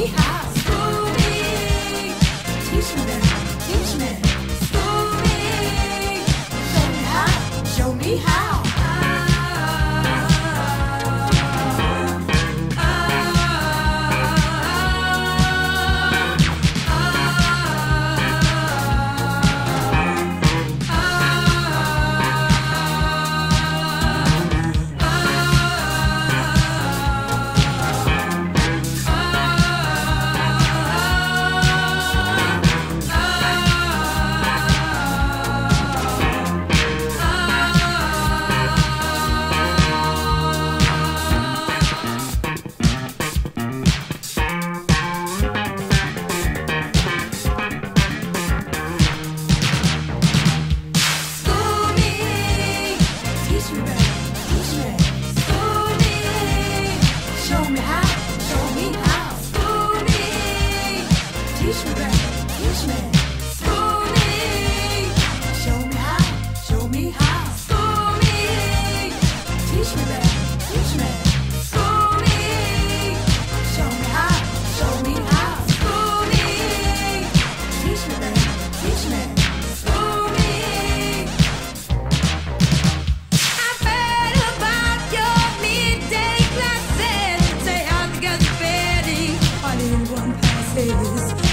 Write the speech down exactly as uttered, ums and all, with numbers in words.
me how. School me. Teach me, teach me. School me. Show me how, show me how. Teach me, teach me, school me. Show me how, show me how. School me. Teach me, teach me, school me. Show me how, show me how. School me. Teach me, teach me, school me. I've heard about your midday classes. Say how to get ready. All in one passes.